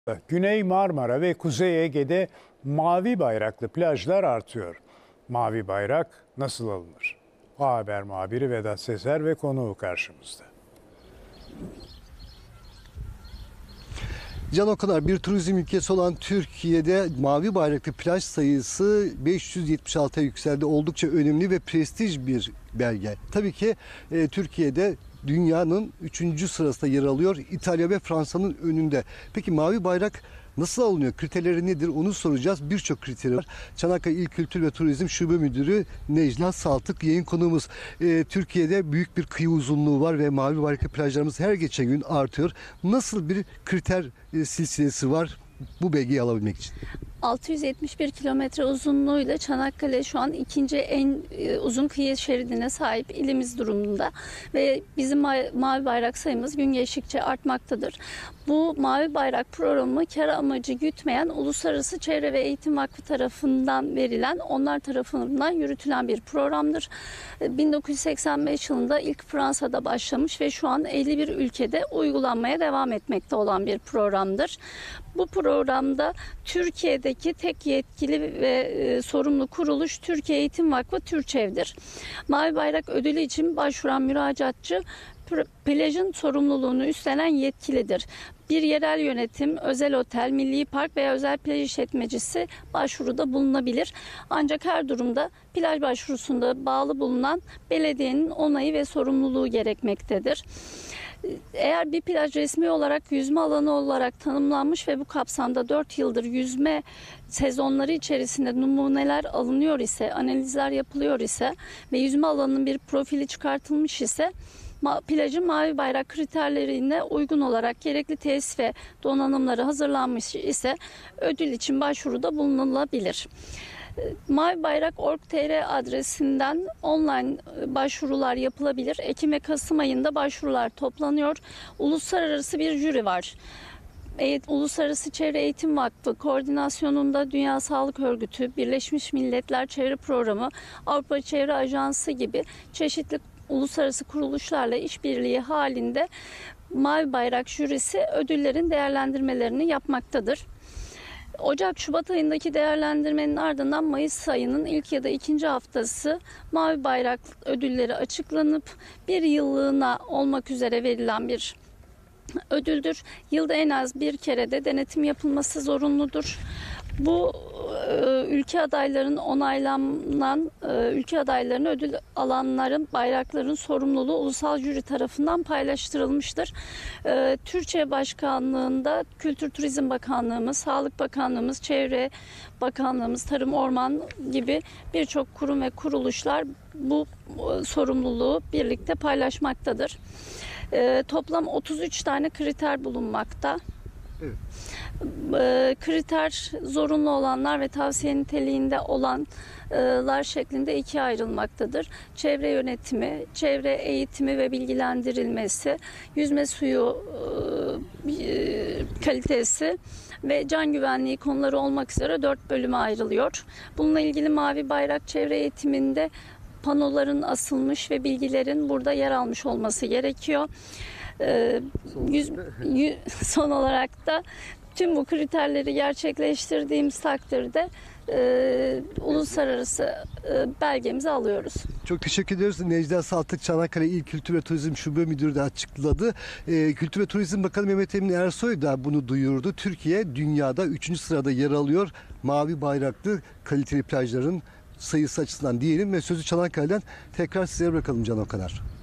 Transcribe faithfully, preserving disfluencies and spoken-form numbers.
Güney Marmara ve Kuzey Ege'de mavi bayraklı plajlar artıyor. Mavi bayrak nasıl alınır? A Haber muhabiri Vedat Sezer ve konuğu karşımızda. Can Okanar, bir turizm ülkesi olan Türkiye'de mavi bayraklı plaj sayısı beş yüz yetmiş altıya yükseldi. Oldukça önemli ve prestij bir belge. Tabii ki e, Türkiye'de dünyanın üçüncü sırasında yer alıyor. İtalya ve Fransa'nın önünde. Peki mavi bayrak nasıl alınıyor? Kriterleri nedir? Onu soracağız. Birçok kriteri var. Çanakkale İl Kültür ve Turizm Şube Müdürü Necla Saltık yayın konuğumuz. Ee, Türkiye'de büyük bir kıyı uzunluğu var ve mavi bayraklı plajlarımız her geçen gün artıyor. Nasıl bir kriter e, silsilesi var bu belgeyi alabilmek için? altı yüz yetmiş bir kilometre uzunluğuyla Çanakkale şu an ikinci en e, uzun kıyı şeridine sahip ilimiz durumunda ve bizim ma- mavi bayrak sayımız gün geçtikçe artmaktadır. Bu mavi bayrak programı kar amacı gütmeyen Uluslararası Çevre ve Eğitim Vakfı tarafından verilen, onlar tarafından yürütülen bir programdır. bin dokuz yüz seksen beş yılında ilk Fransa'da başlamış ve şu an elli bir ülkede uygulanmaya devam etmekte olan bir programdır. Bu programda Türkiye'deki tek yetkili ve e, sorumlu kuruluş Türkiye Eğitim Vakfı TÜRÇEV'dir. Mavi Bayrak ödülü için başvuran müracaatçı plajın sorumluluğunu üstlenen yetkilidir. Bir yerel yönetim, özel otel, milli park veya özel plaj işletmecisi başvuruda bulunabilir. Ancak her durumda plaj başvurusunda bağlı bulunan belediyenin onayı ve sorumluluğu gerekmektedir. Eğer bir plaj resmi olarak yüzme alanı olarak tanımlanmış ve bu kapsamda dört yıldır yüzme sezonları içerisinde numuneler alınıyor ise, analizler yapılıyor ise ve yüzme alanının bir profili çıkartılmış ise plajın mavi bayrak kriterlerine uygun olarak gerekli tesis ve donanımları hazırlanmış ise ödül için başvuruda bulunulabilir. mavi bayrak nokta org nokta tr adresinden online başvurular yapılabilir. Ekim ve Kasım ayında başvurular toplanıyor. Uluslararası bir jüri var. Uluslararası Çevre Eğitim Vakfı koordinasyonunda Dünya Sağlık Örgütü, Birleşmiş Milletler Çevre Programı, Avrupa Çevre Ajansı gibi çeşitli uluslararası kuruluşlarla işbirliği halinde Mavi Bayrak jürisi ödüllerin değerlendirmelerini yapmaktadır. Ocak-Şubat ayındaki değerlendirmenin ardından Mayıs ayının ilk ya da ikinci haftası Mavi Bayrak ödülleri açıklanıp bir yıllığına olmak üzere verilen bir ödüldür. Yılda en az bir kere de denetim yapılması zorunludur. Bu ülke adaylarının onaylanan ülke adaylarının ödül alanların bayrakların sorumluluğu ulusal jüri tarafından paylaştırılmıştır. Türkiye Başkanlığı'nda Kültür Turizm Bakanlığımız, Sağlık Bakanlığımız, Çevre Bakanlığımız, Tarım Orman gibi birçok kurum ve kuruluşlar bu sorumluluğu birlikte paylaşmaktadır. Toplam otuz üç tane kriter bulunmakta. Evet. Kriter zorunlu olanlar ve tavsiye niteliğinde olanlar şeklinde ikiye ayrılmaktadır. Çevre yönetimi, çevre eğitimi ve bilgilendirilmesi, yüzme suyu kalitesi ve can güvenliği konuları olmak üzere dört bölüme ayrılıyor. Bununla ilgili Mavi Bayrak çevre eğitiminde panoların asılmış ve bilgilerin burada yer almış olması gerekiyor. Ee, yüz, yüz, son olarak da tüm bu kriterleri gerçekleştirdiğimiz takdirde e, uluslararası e, belgemizi alıyoruz. Çok teşekkür ediyoruz. Necla Saltık, Çanakkale İl Kültür ve Turizm Şube Müdürü de açıkladı. E, Kültür ve Turizm Bakanı Mehmet Emin Ersoy da bunu duyurdu. Türkiye dünyada üçüncü sırada yer alıyor. Mavi bayraklı kaliteli plajların sayısı açısından diyelim ve sözü Çanakkale'den tekrar size bırakalım Can Okanar.